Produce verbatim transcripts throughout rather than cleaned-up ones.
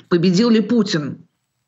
Победил ли Путин?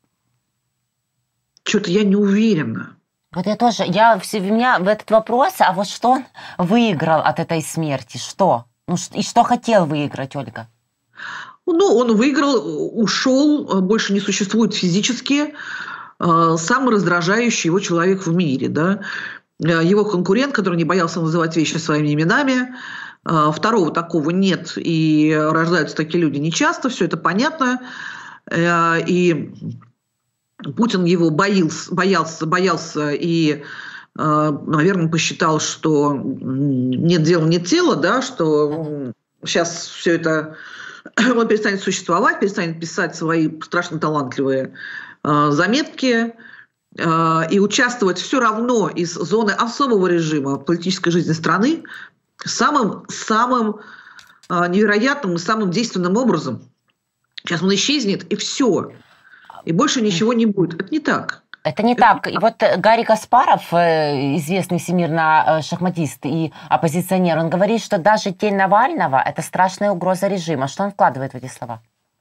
Что-то я не уверена. Вот я тоже, я, у меня в этот вопрос, а вот что он выиграл от этой смерти? Что? Ну, и что хотел выиграть, Ольга? Ну, он выиграл, ушел, больше не существует физически самый раздражающий его человек в мире, да. Его конкурент, который не боялся называть вещи своими именами. Второго такого нет, и рождаются такие люди нечасто, все это понятно. И Путин его боялся, боялся, боялся и, наверное, посчитал, что нет дела, нет тела, да, что сейчас все это, он перестанет существовать, перестанет писать свои страшно талантливые заметки и участвовать все равно из зоны особого режима политической жизни страны самым, самым невероятным и самым действенным образом. Сейчас он исчезнет, и все. И больше ничего не будет. Это не так. Это не так. И вот Гарри Каспаров, известный всемирно шахматист и оппозиционер, он говорит, что даже тень Навального – это страшная угроза режима. Что он вкладывает в эти слова?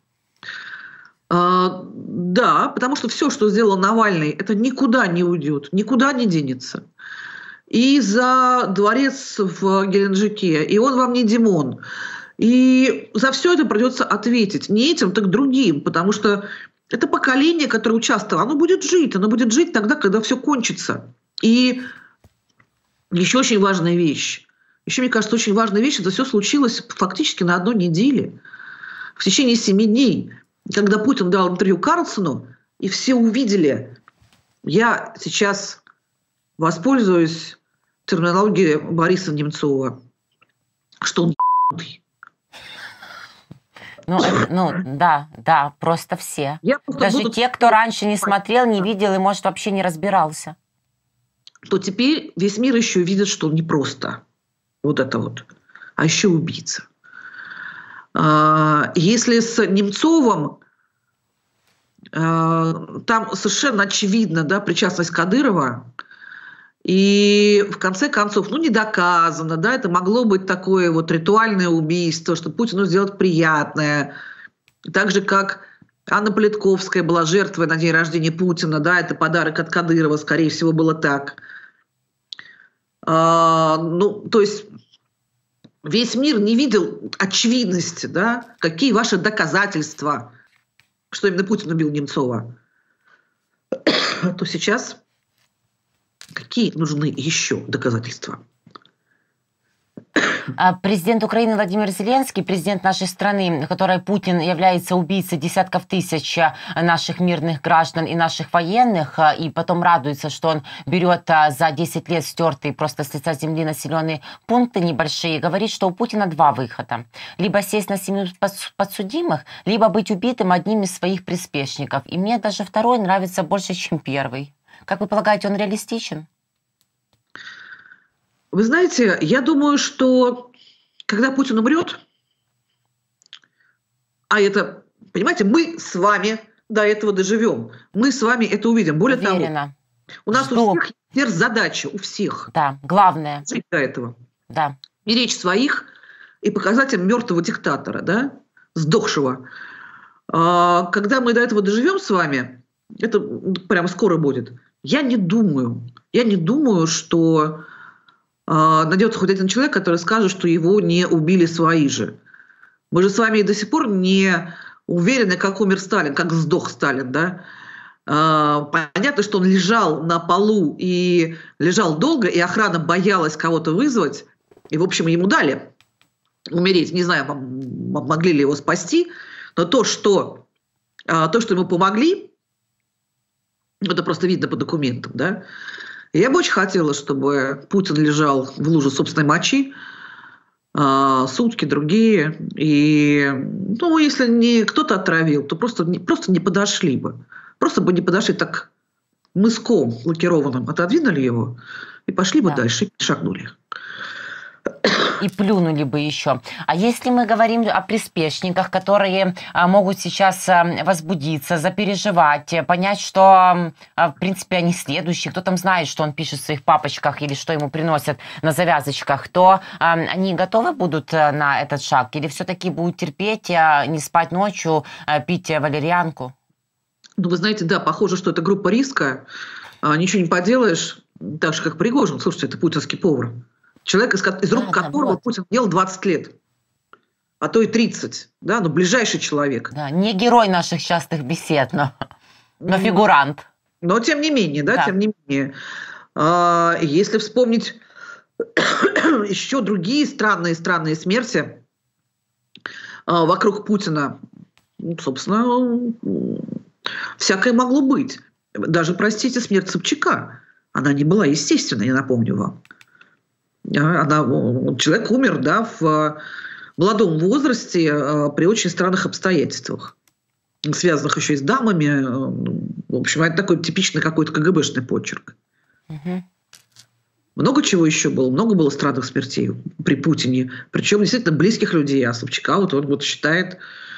А, да, потому что все, что сделал Навальный, это никуда не уйдет, никуда не денется. И за дворец в Геленджике, и он вам не Димон. И за все это придется ответить. Не этим, так другим, потому что это поколение, которое участвовало, оно будет жить, оно будет жить тогда, когда все кончится. И еще очень важная вещь. Еще, мне кажется, очень важная вещь, это все случилось фактически на одной неделе. В течение семи дней, когда Путин дал интервью Карлсону, и все увидели, я сейчас воспользуюсь терминологией Бориса Немцова, что он ебаный. Ну, это, ну, да, да, просто все. Я просто Даже буду... те, кто раньше не смотрел, не видел и, может, вообще не разбирался. То теперь весь мир еще видит, что он не просто вот это вот, а еще убийца. Если с Немцовым там совершенно очевидно, да, причастность Кадырова, и в конце концов, ну, не доказано, да, это могло быть такое вот ритуальное убийство, что Путину сделать приятное. Так же, как Анна Политковская была жертвой на день рождения Путина, да, это подарок от Кадырова, скорее всего, было так. А, ну, то есть весь мир не видел очевидности, да, какие ваши доказательства, что именно Путин убил Немцова. То сейчас... Какие нужны еще доказательства? Президент Украины Владимир Зеленский, президент нашей страны, которой Путин является убийцей десятков тысяч наших мирных граждан и наших военных, и потом радуется, что он берет за десять лет стертые просто с лица земли населенные пункты небольшие, говорит, что у Путина два выхода. Либо сесть на семью подсудимых, либо быть убитым одним из своих приспешников. И мне даже второй нравится больше, чем первый. Как вы полагаете, он реалистичен? Вы знаете, я думаю, что когда Путин умрет, а это, понимаете, мы с вами до этого доживем, мы с вами это увидим. Более Уверена. того, у нас Жду. у всех есть задача, у всех. Да, главное. Жить до этого. Да. Беречь своих и показать им мертвого диктатора, да, сдохшего. Когда мы до этого доживем с вами, это прямо скоро будет. Я не думаю, я не думаю, что э, найдется хоть один человек, который скажет, что его не убили свои же. Мы же с вами и до сих пор не уверены, как умер Сталин, как сдох Сталин, да. Э, понятно, что он лежал на полу и лежал долго, и охрана боялась кого-то вызвать, и, в общем, ему дали умереть. Не знаю, могли ли его спасти, но то, что, э, то, что ему помогли, это просто видно по документам, да. Я бы очень хотела, чтобы Путин лежал в луже собственной мочи а, сутки, другие. И, ну, если не кто-то отравил, то просто, просто не подошли бы. Просто бы не подошли так мыском лакированным, отодвинули его и пошли бы Да. дальше, и шагнули. И плюнули бы еще. А если мы говорим о приспешниках, которые а, могут сейчас а, возбудиться, запереживать, э, понять, что, а, в принципе, они следующие, кто там знает, что он пишет в своих папочках или что ему приносят на завязочках, то а, они готовы будут а, на этот шаг? Или все-таки будут терпеть, а, не спать ночью, а, пить а, валерьянку? Ну, вы знаете, да, похоже, что это группа риска. А, ничего не поделаешь. Так же, как Пригожин. Слушайте, это путинский повар. Человек, из, из рук Да, которого вот. Путин ел двадцать лет, а то и тридцать, да, ну, ближайший человек. Да, не герой наших частых бесед, но, но М, фигурант. Но тем не менее, да, Да. тем не менее. А, Если вспомнить еще другие странные-странные смерти а, вокруг Путина, ну, собственно, м, всякое могло быть. Даже, простите, смерть Собчака, она не была естественной, я напомню вам. А, Она, м, человек умер, да, в э, молодом возрасте э, при очень странных обстоятельствах, связанных еще и с дамами. э, ну, В общем, это такой типичный какой-то КГБшный почерк. Мгм. Много чего еще было, много было странных смертей при Путине. Причем действительно близких людей. А Собчака вот он вот считает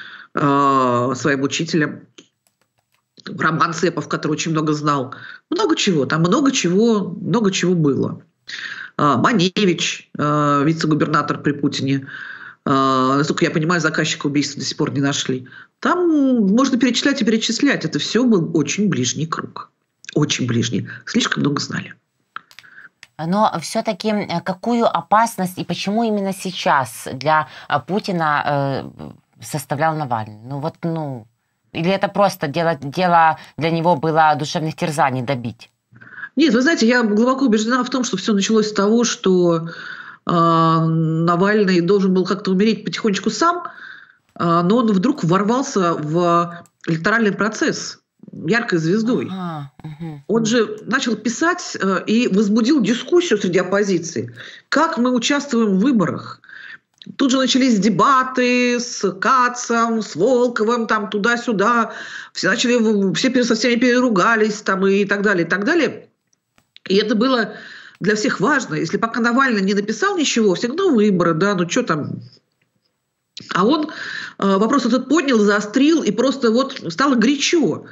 э, своим учителем. Роман Цепов, который очень много знал. Много чего, там много чего, много чего было. А, Маневич, э, вице-губернатор при Путине. Э, Насколько я понимаю, заказчика убийства до сих пор не нашли. Там можно перечислять и перечислять. Это все был очень ближний круг. Очень ближний. Слишком много знали. Но все-таки какую опасность и почему именно сейчас для а, Путина э, составлял Навальный? Ну вот, ну, или это просто дело, дело для него было душевных терзаний добить? Нет, вы знаете, я глубоко убеждена в том, что все началось с того, что э, Навальный должен был как-то умереть потихонечку сам, э, но он вдруг ворвался в электоральный процесс яркой звездой. Ага, мгм. Он же начал писать э, и возбудил дискуссию среди оппозиции. Как мы участвуем в выборах? Тут же начались дебаты с Кацем, с Волковым, там туда-сюда. Все начали, все пере- со всеми переругались там, и так далее, и так далее. И это было для всех важно. Если пока Навальный не написал ничего, все равно выборы, да, ну что там. А он э, вопрос этот поднял, заострил, и просто вот стало горячо.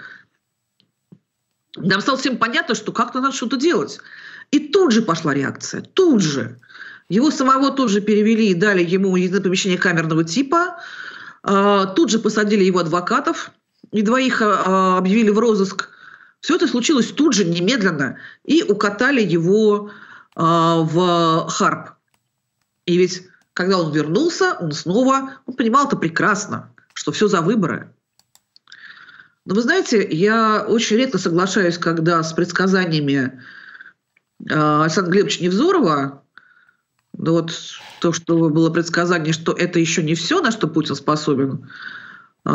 Нам стало всем понятно, что как-то надо что-то делать. И тут же пошла реакция, тут же. Его самого тут же перевели и дали ему единое помещение камерного типа. А, Тут же посадили его адвокатов и двоих а, объявили в розыск. Все это случилось тут же, немедленно. И укатали его а, в Харп. И ведь, когда он вернулся, он снова, он понимал это прекрасно, что все за выборы. Но вы знаете, я очень редко соглашаюсь, когда с предсказаниями э, Александра Глебовича Невзорова, ну вот то, что было предсказание, что это еще не все, на что Путин способен, э,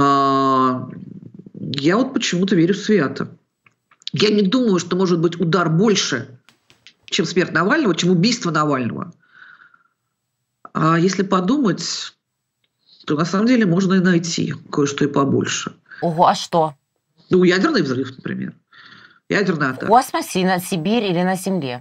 я вот почему-то верю свято. Я не думаю, что может быть удар больше, чем смерть Навального, чем убийство Навального. А если подумать, то на самом деле можно и найти кое-что и побольше. Ого, а что? Ну, ядерный взрыв, например. Ядерная В атака. космосе, на Сибирь или на Земле?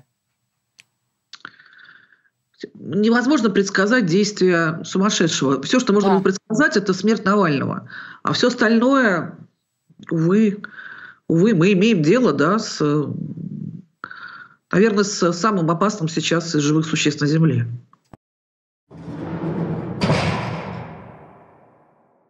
Невозможно предсказать действия сумасшедшего. Все, что можно Да. было предсказать, это смерть Навального. А все остальное, увы, увы, мы имеем дело, да, с, наверное, с самым опасным сейчас из живых существ на Земле.